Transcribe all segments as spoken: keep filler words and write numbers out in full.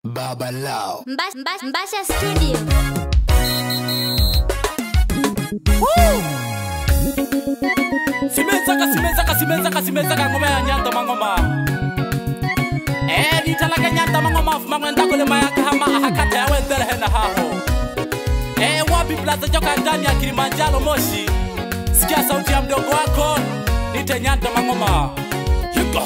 Babalao Mbasha, Mbasha, Mbasha Studio. Woo! Simezaka simezaka simezaka simezaka ngoma ya nyanda mangoma. Eh nitalaga nyanda mangoma fuma ngenda kule mayaka hama hakata ya wendele hena haho. Eh wapi plaza joka ndani ya Kilimanjaro Moshi. Sikia sauti ya mdogo wako nite nyanda mangoma. Yuko.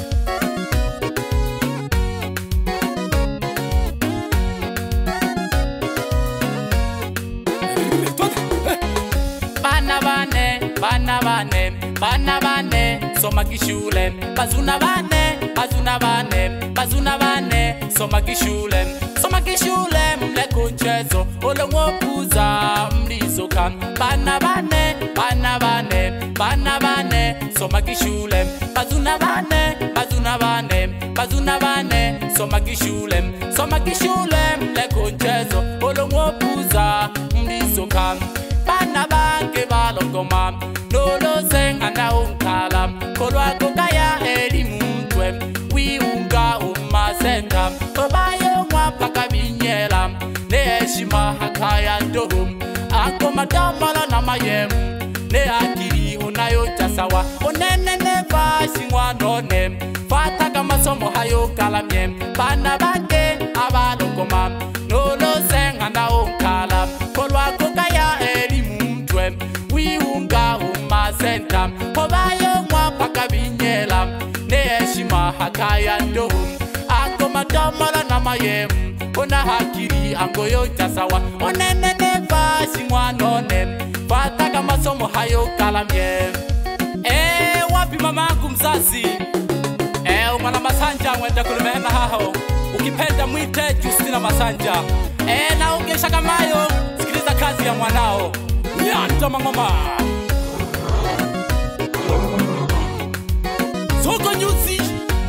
Bana bane, bana bane, bana bane, soma kishule. Bazuna bane, bazuna bane, bazuna bane, soma kishule. Soma kishule, mleko nchezo, ole mwopuza mlizoka. Bana bane, bana bane, bana bane, soma kishule. Bazuna bane, bazuna bane, bazuna bane, soma kishule. Soma kishule, mleko nchezo, ole mwopuza mlizoka. Bana bange balongoma Lolo zenga na unkala Kolwa kukaya eri mutwe Wiunga umasenda Obayo mwapaka binyela Ne eshima hakaya ndohum Ako madamala na mayem Ne akiri unayo tasawa Onene neva shingwa none Fataka masomo hayo kalamye Bana bange abalongoma Lolo zenga na unkala Kolwa kukaya eri Wiunga umasenta Obayo mwapaka binyela Ne eshima hakaya ndohum Ako madamala na mayem Ona hakiri ango yoita sawa Onene neva shingwa none Fataka masomo hayo kalamye Eh wapi mamangu mzazi Eh umana Masanja mwenda kulimena haho Ukipenda mwite Justina Masanja Eh na ungesha kamayo Sikiliza kazi ya mwanao Nyanda mangoma Soko nyuzi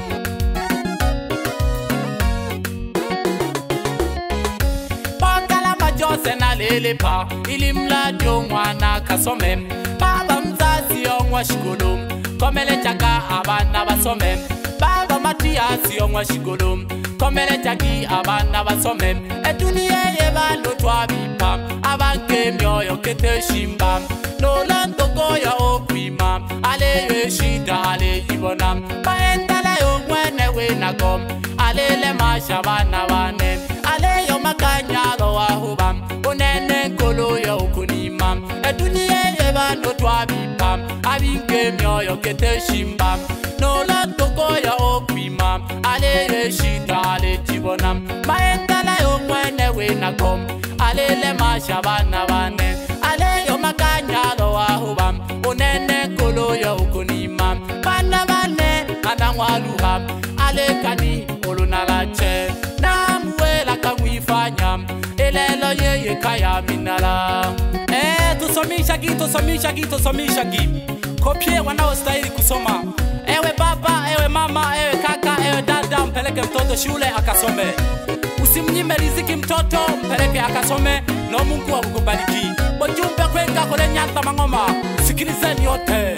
Bangala majose na lelepa Ilimla jo mwana kasome Baba mzazi ongwa shigolo Komele chaka abana basome Baba Matiasi ongwa shigolo Komele chaki abana basome Edunie yeba lotwa bipa Abanke myoyo kete shimba Nolando goya okwima Ale yeshida ale ibona Baendala yo mwene wenagom Ale le mashabana wane Ale yo makanyalo wahuba Unene nkolo ya ukunima Edunie yeba notwa bipa Abinke myoyo kete shimba Nolando goya okwima Ale yeshida ale ibona Baendala yo mwene wenagom Alele mashabana bane Ale yo makanyalo wahuba Unene kolo ya ukunima Bana bane anangwaluha Ale kani olunalache Namuela kamwifanya Elelo yeye kaya minala Eh tusomisha gi tusomisha gi tusomisha gi Kopie wanao stahili kusoma Ewe baba, ewe mama, ewe kaka, ewe dada Mpeleke mtoto shule akasome Usimnyime riziki mtoto mpeleke akasome No Mungu akukubariki Bojumbe kwenga kule Nyanda mangoma Sikilizeni yote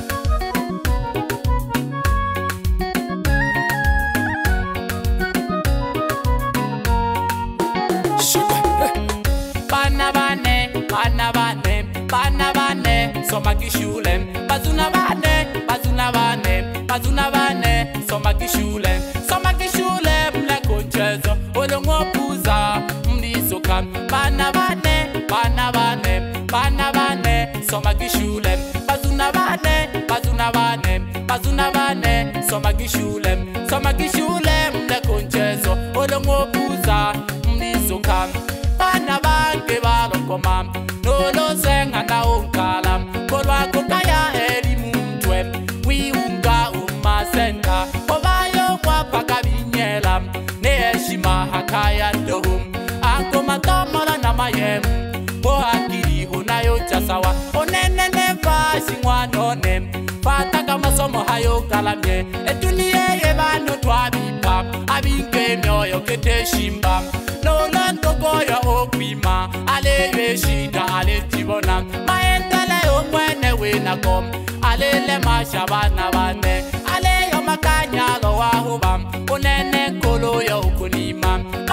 Bana bane, bana bane, bana bane Soma kishule Bazuna bane, bazuna bane, bazuna bane Soma kishule, soma kishule Mleko nchezo Ole mwopuza mlizoka Bana bane, bana bane, bana bane Soma kishule Bazuna bane, bazuna bane, bazuna bane Soma kishule, soma kishule Mleko nchezo Ole mwopuza mlizoka Bana bange balokoma Nolo zenga na unkala Kolwa kukaya eri mutwe Wiunga umasenta Obayo mwapaka binyela Ne eshima hakaya ndohum Ako matamala na mayem Bohakiri hunayo chasawa Onene neva shingwa none Fataka masomo hayo kalamye Edunie yebano twabipa Abinke myoyo kete shimba Nolando goya okwima Ale yeshida ale tibona Maendele yo mwene wenagom Ale le mashabana bane Ale yo makanyalo wahuba Unene kolo ya ukunima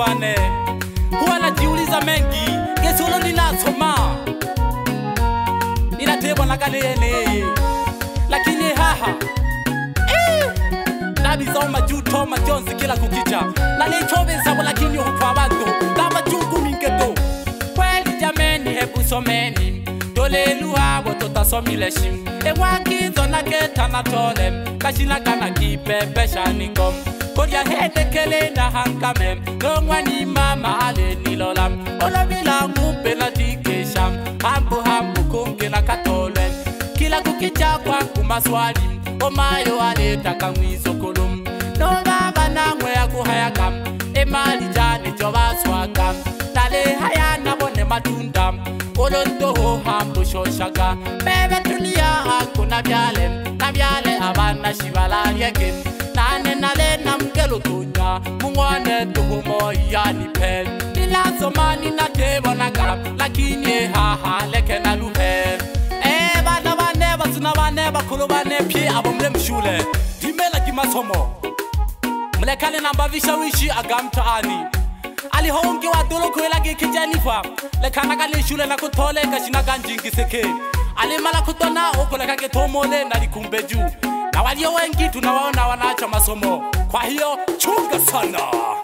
wane. Huwa najiuliza mengi, kesolo ninasoma ninatebwa na kalene. Lakini haha eh, nabiza majuto majonzi kila kukicha. Nalichobeza lakini hukwa bado Taba chungu mingeto. Kweli jameni hebu someni Dolelu habo totasomileshim. Ewa kizo na keta na tolem Kashina kana kipepe shanikom. Kodia hede kele na hankamem. Nongwa ni mama ale nilolam. Ola bila ngupe na dikesham. Hambu hambu kunge na katolem. Kila kukicha kwa kumaswali Omayo ale takamwizo kolum. No baba na ngwe ya kuhayakam. Emali jani joba swagam. Nale haya na bone matundam. Olondo ho hambu shoshaga. Bebe tulia hako na biale. Na biale abana shivala yekin. Nane nale na mgelo tunya. Mungwane tuhumo yani pen. Nilazo mani na tebo na gam. Lakini haha leke na lupen. Eh bana bane basuna bane bakulu bane pie abomle mshule. Dimela kimasomo. Mlekale namba vishawishi agamtaani. Alihonge wa dolo kwela ke kijanifa. Lekana kale shule na kutole kashina kanjingi seke. Alimala kutona okoleka ke tomole na likumbeju. Na walio wengi tunawaona wanaacha masomo. Kwa hiyo chunga sana.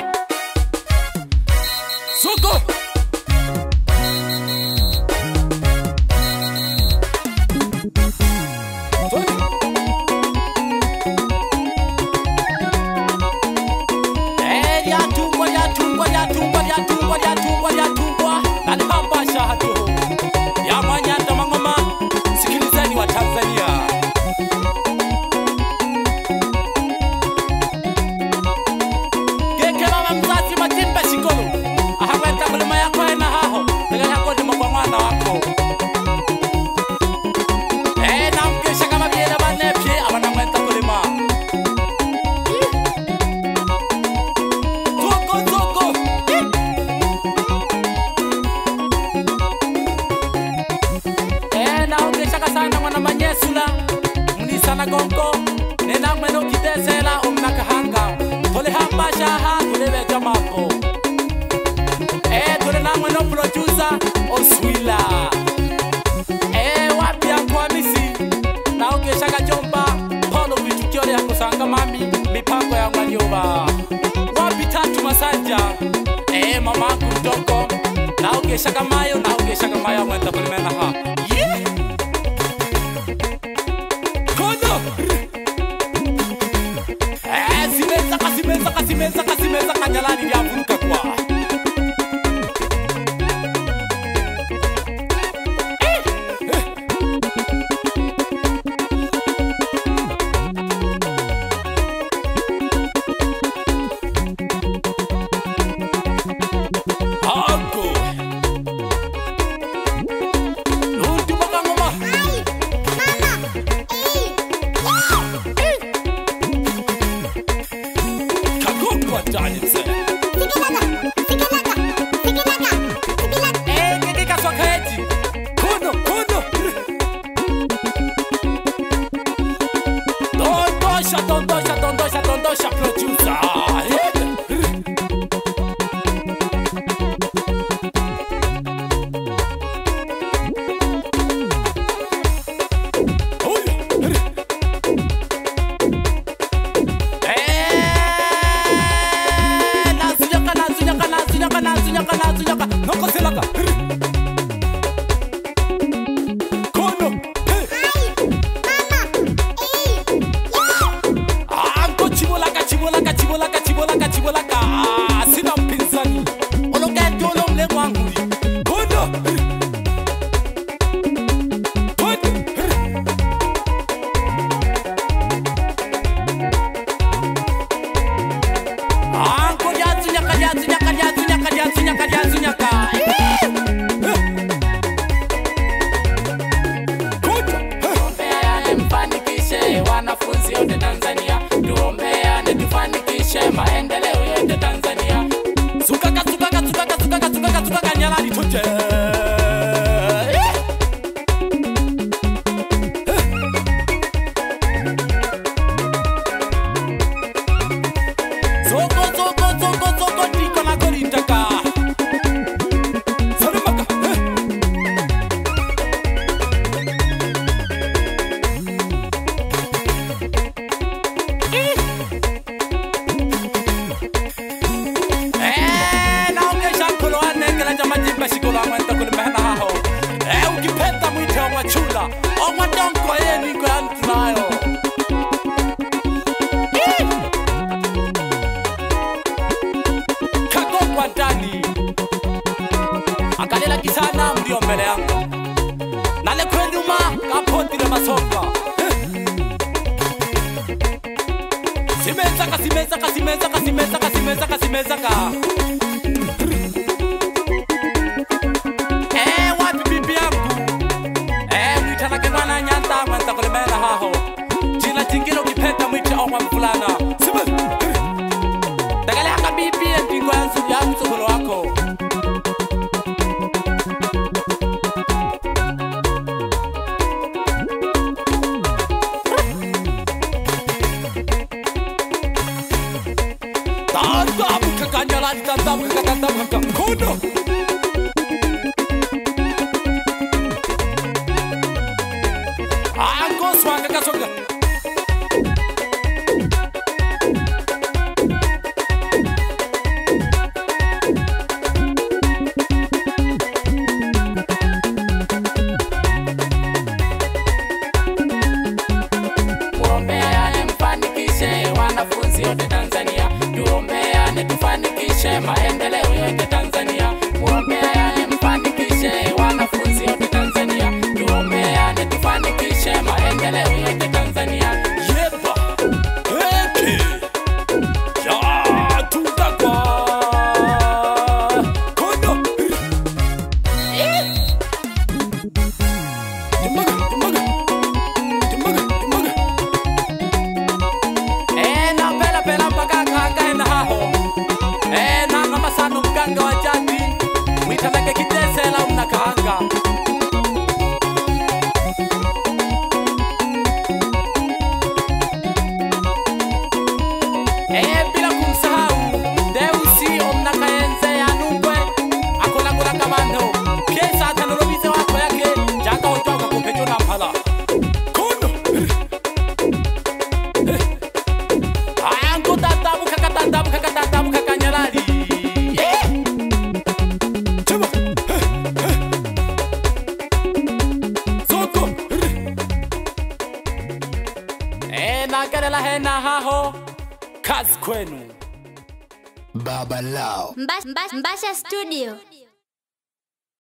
Soko ya Manyanda Mangoma, sikilizeni wa Tanzania. Gekela wa mzazi matimba shikolo. Ahaweta kulima yako ena haho. Tega yako ni mwa mwana wako. Eh na mkesha kama biela bane pie abana mwenta kulima. Toko toko. Sana mwana manyesula Munisana gongo Nena mweno kitesela omnaka hanga Tole hamba shaha tulebe jamako. Eh tole na mweno producer Oswila. Eh wapi ya kwa misi Na uke shaka jomba Polo vichukiole ya kusanga mami Mipango ya mwanyoba. Wapi tatu masanja Eh mama kutoko Na uke shaka mayo Na uke shaka mayo mwenta kulimena ha. Yeah. Eh, simeza kasimeza kasimeza kasimeza kanyalani ya vuruka kwa. Eh. Ako. Lundu makangoma. Dondosha, dondosha, dondosha, producer. Wanafunzi wote Tanzania, tuombeane tufanikishe maendeleo yetu. simezaka simezaka simezaka simezaka. Eh wapi bibi yangu? Eh mwitana kemana nyanta mwanta kulemela haho. Jina jingine ukipenda mwita au mfulana. Dagale haka bibi ndingo yansu ya msukulu wako. Tantabu kakanyala tantabu kakantabu kakankono. Ango swanga kasonga. Wanafunzi wote Tanzania, tuombeane tufanikishe maendeleo yote Tanzania. Muombeane mfanikishe wanafunzi wote Tanzania, tuombeane tufanikishe maendeleo yote Tanzania. Yepa, eke, ya tutakwa kono. Tumaga, tumaga, tumaga, tumaga. Eh na kama sanu mganga wa jadi mwitaleke kitesela mnakaanga. Eh bila kumsahau Deusi omnakaenze ya nungwe akola kola kamando piesa tanolobize wako yake janga utoka kumpejo na mpala kono. Ayangu tatabu kakatatabu kakatatabu kakanyalali. Soko Eh nagarela hena haho kazi kwenu. Baba Lao Mbasha Studio.